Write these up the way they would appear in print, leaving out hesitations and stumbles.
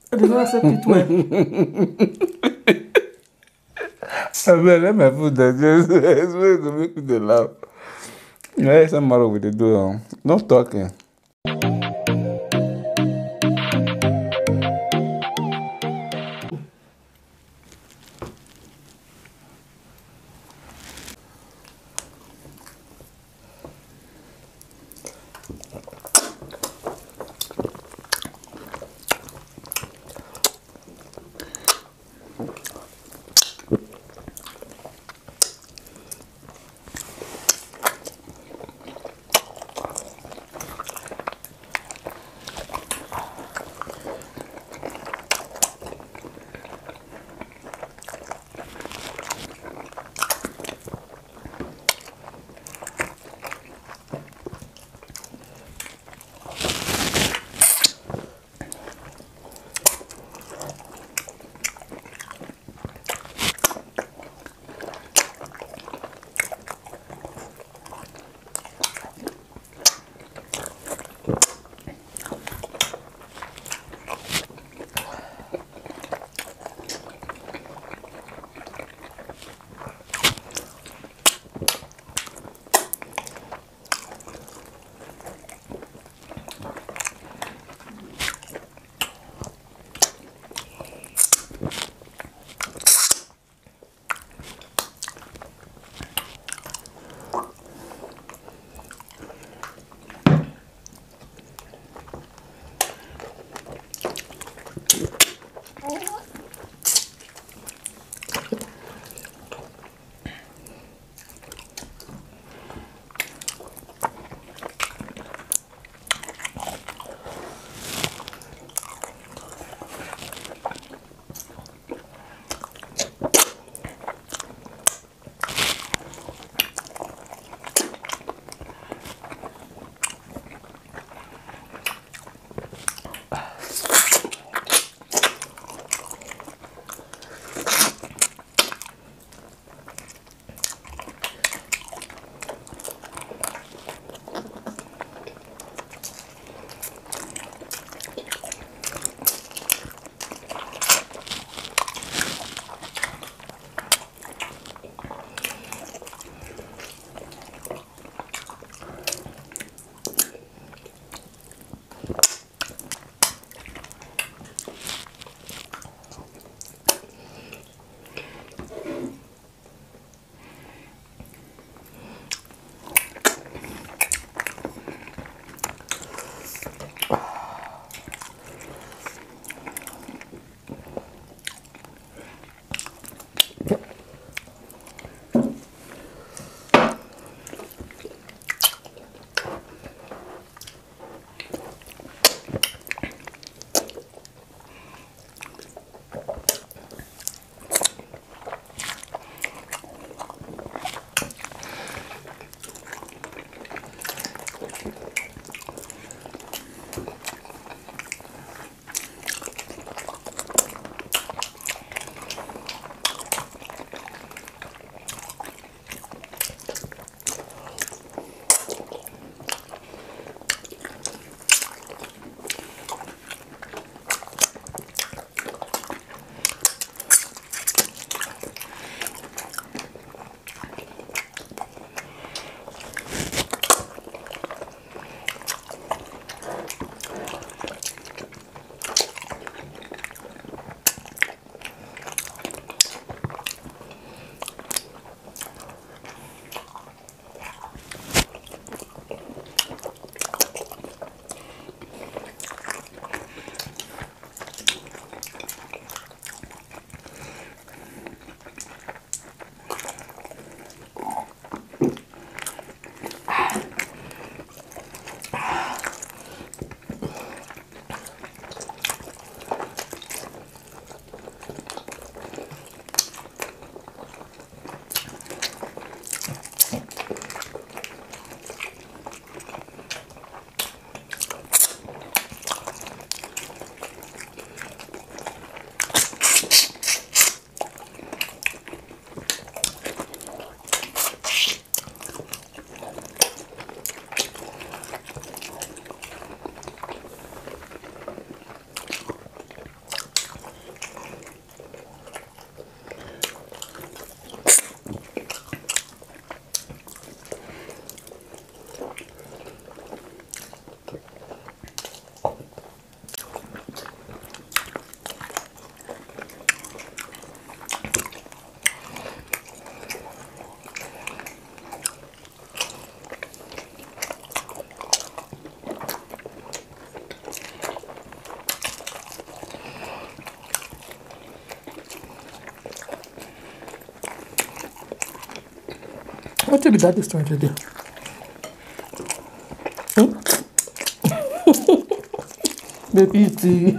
They don't accept it well. I mean, let my food digest. It's going to make me laugh. Yeah, some matter with the door. Not talking. What be that this one today? Baby tea.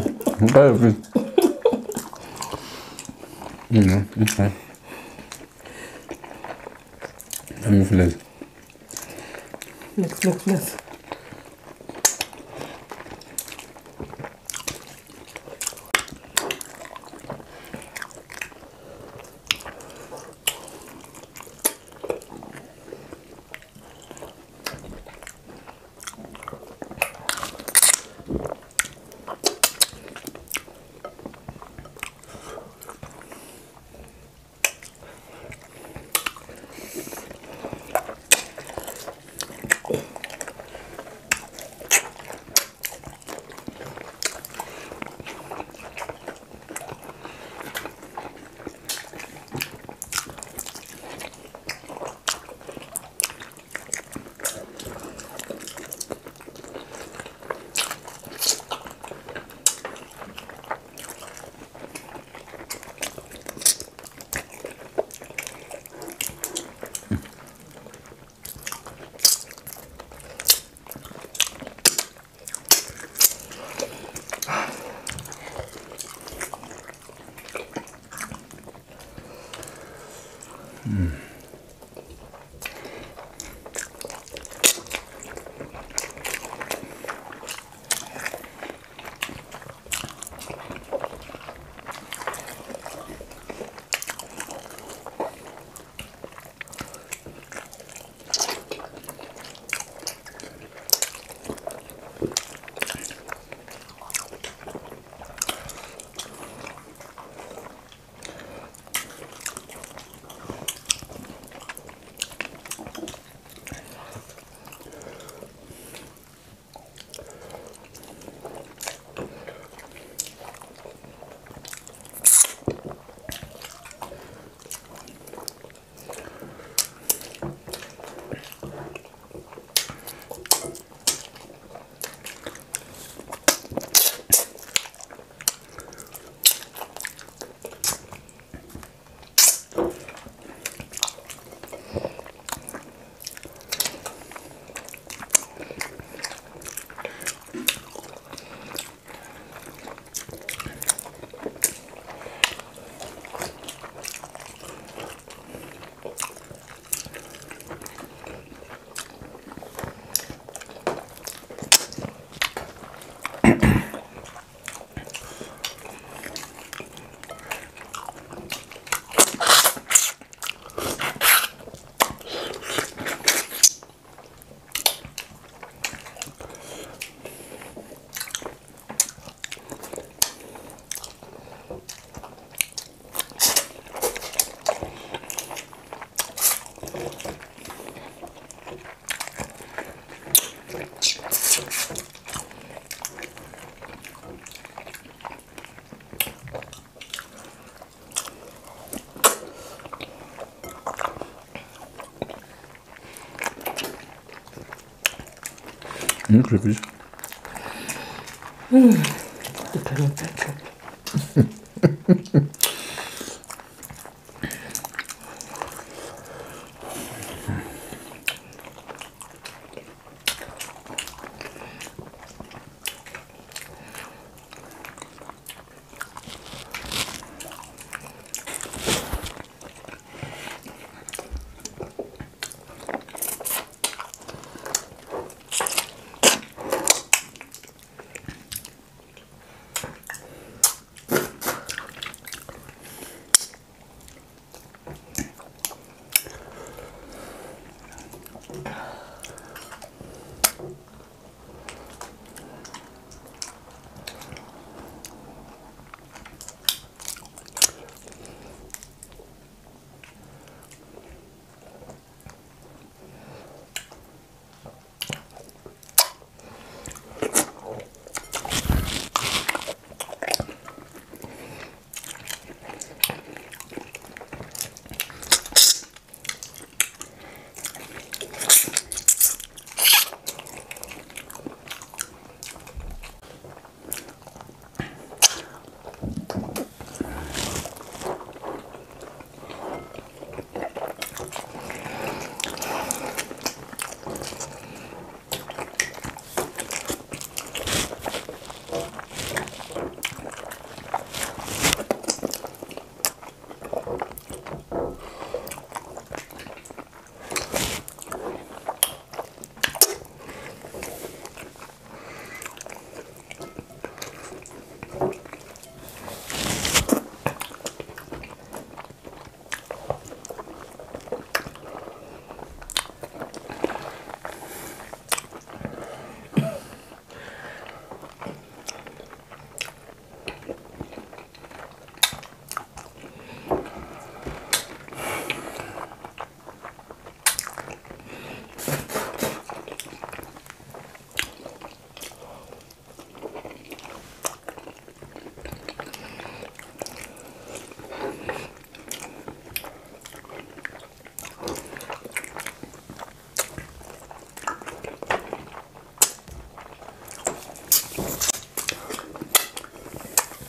Okay. Let me feel it. Flex. Crayfish. The kind of ketchup.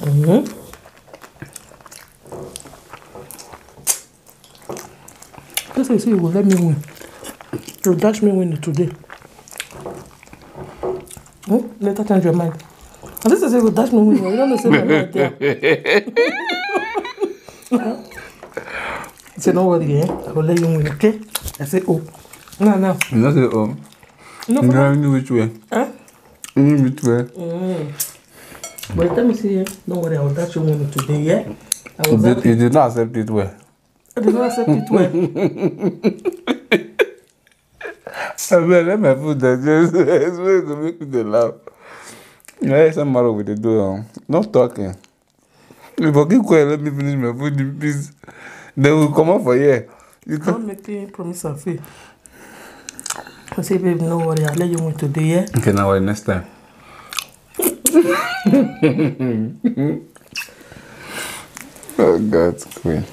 This is you will let me win. You dash me win today. Later change your mind. And this is you will dash me win. You don't say my mind there. I say don't worry, I will let you win, okay? I say oh. No. You not say oh. No, you know which way. Huh? Which way. But let me see. Don't worry, I will dash you win today, yeah? You did not accept it well. I did not accept it well. Let my food digest. It's going to make me laugh. There's some matter with the door. Not talking. If I keep quiet, let me finish my food in peace. They will come up for here. You don't make me promise and fail. I say, babe, no worry, I'll let you win today, yeah? Okay, now worry, next time. Oh, God's queen.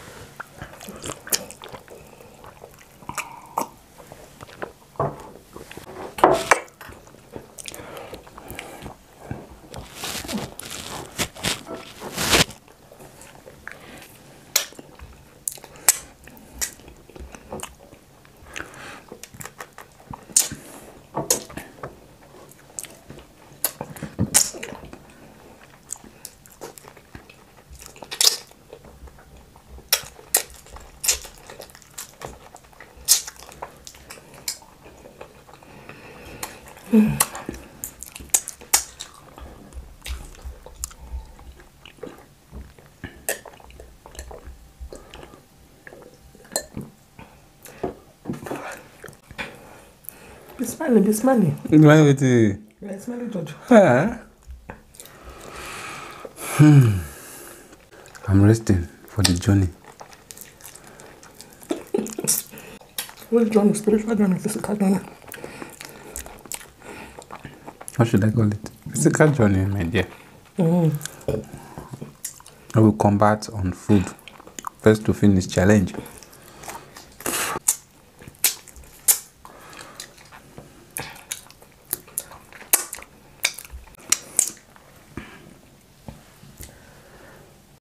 Be smiling, be smiling. Smile with you. Yeah, smiling, George. I'm resting for the journey. What journey? Spiritual journey, physical journey? What should I call it? Physical journey, my dear. I will combat on food. First to finish challenge.